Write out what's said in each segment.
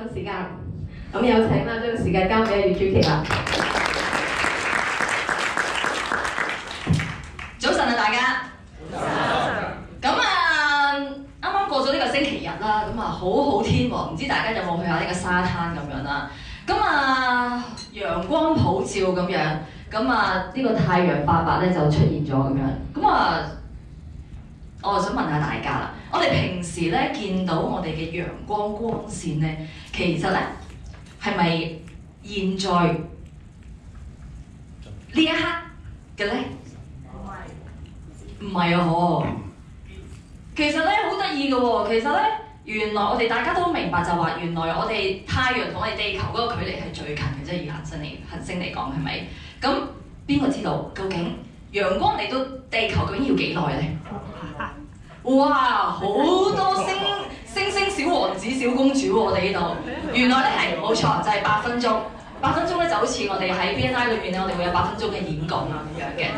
分時間，咁有請啦，將個時間交俾葉洵琪啦。 早晨啊，大家。咁啊，啱啱過咗呢個星期日啦，咁啊好天喎，唔知大家有冇去下呢個沙灘咁樣啦？咁啊，陽光普照咁樣，咁啊呢個太陽伯伯咧就出現咗咁樣，咁啊，我就想問下大家啦，我哋平時咧見到我哋嘅陽光光線咧，其實咧係咪現在呢一刻嘅咧？唔係啊，嗬！其實咧好得意嘅喎，其實咧原來我哋大家都明白就話，原來我哋太陽同我哋地球嗰個距離係最近嘅啫，以恆星嚟講係咪？咁邊個知道究竟陽光嚟到地球究竟要幾耐咧？哇！好多星小王子、小公主喎，我哋呢度原來咧係冇錯，就係8分鐘。8分鐘咧就好似我哋喺 BNI 裏邊咧，我哋會有8分鐘嘅演講啊咁樣嘅。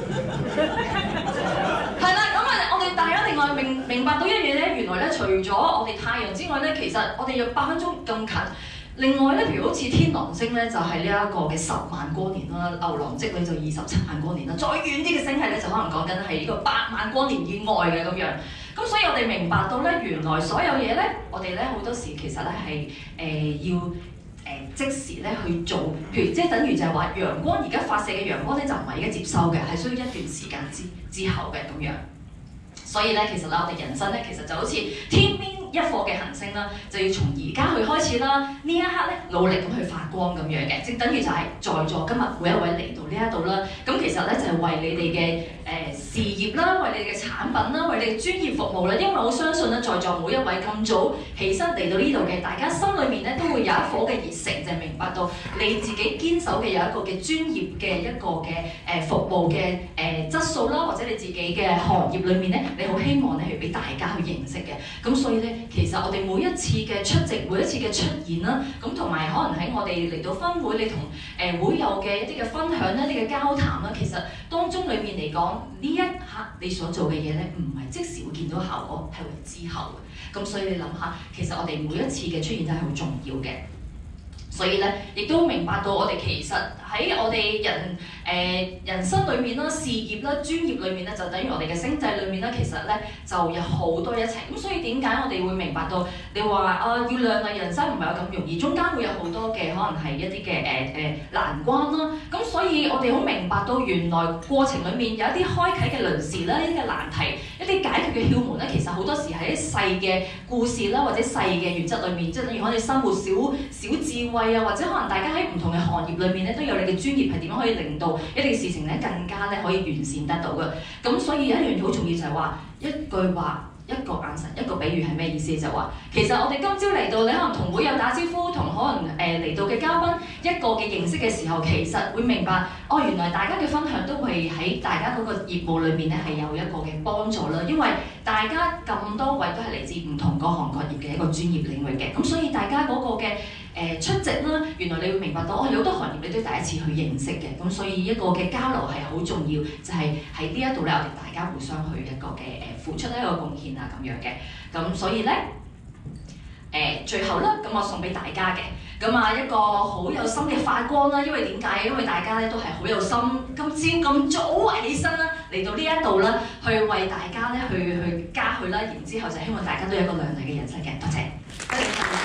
係啦，咁啊，我哋大家另外明白到一樣嘢咧，原來咧除咗我哋太陽之外咧，其實我哋有8分鐘咁近。另外咧，譬如好似天狼星咧，就係呢一個嘅10萬光年啦；牛郎織女就27萬光年啦。再遠啲嘅星系咧，就可能講緊係呢個8萬光年以外嘅咁樣。咁所以我哋明白到咧，原來所有嘢咧，我哋咧好多時其實咧係要即時咧去做，譬如即係等於就係話陽光而家發射嘅陽光咧，就唔係而家接收嘅，係需要一段時間之後嘅咁樣。所以咧，其實咧，我哋人生咧，其實就好似天邊一顆嘅行星啦，就要從而家去開始啦。呢一刻咧，努力咁去發光咁樣嘅，即等於就係在座今日每一位嚟到呢一度啦。咁其實咧就係為你哋嘅事業啦，為你哋嘅產品啦，為你哋專業服務啦。因為我相信咧，在座每一位咁早起身嚟到呢度嘅，大家心裏面咧都會有一顆嘅熱誠，就係明白到你自己堅守嘅有一個嘅專業嘅一個嘅服務嘅質素啦，或者你自己嘅行業裏面咧，你好希望咧去俾大家去認識嘅。咁所以咧，其實我哋每一次嘅出席，每一次嘅出現啦，咁同埋可能喺我哋嚟到分會，你同會友嘅一啲嘅分享咧，一啲嘅交談啦，其實當中裏面嚟講，呢一刻你所做嘅嘢咧，唔係即時會見到效果，係會之後嘅。咁所以你諗下，其實我哋每一次嘅出現真係好重要嘅。所以咧，亦都明白到我哋其實喺我哋人生裏面啦、事業啦、專業裏面咧，就等於我哋嘅星際裏面咧，其實咧就有好多一齊。咁所以點解我哋會明白到你話要亮麗人生唔係有咁容易，中間會有好多嘅可能係一啲嘅難關啦。咁所以我哋好明白到原來過程裏面有一啲開啓嘅輪時啦，一啲嘅難題，一啲解決嘅竅門咧，其實好多時喺啲細嘅故事啦，或者細嘅原則裏面，即係等於我哋生活小智慧。或者可能大家喺唔同嘅行業裏面咧，都有你嘅專業係點樣可以令到一啲事情咧更加咧可以完善得到嘅。咁所以有一樣嘢好重要就係話一句話、一個眼神、一個比喻係咩意思？就話其實我哋今朝嚟到，你可能同會友打招呼，同可能嚟到嘅嘉賓一個嘅認識嘅時候，其實會明白哦，原來大家嘅分享都會喺大家嗰個業務裏面咧係有一個嘅幫助啦。因為大家咁多位都係嚟自唔同各行各業嘅一個專業領域嘅，咁所以大家嗰個嘅出席啦，原來你會明白到哦，有好多行業你都第一次去認識嘅，咁所以一個嘅交流係好重要，就係喺呢一度咧，我哋大家互相去一個嘅付出一個貢獻啊咁樣嘅，咁所以咧最後啦，咁我送俾大家嘅，咁啊一個好有心嘅發光啦，因為點解？因為大家咧都係好有心，今朝咁早起身啦，嚟到呢一度啦，去為大家咧去加去啦，然之後就希望大家都有一個亮麗嘅人生嘅，多謝。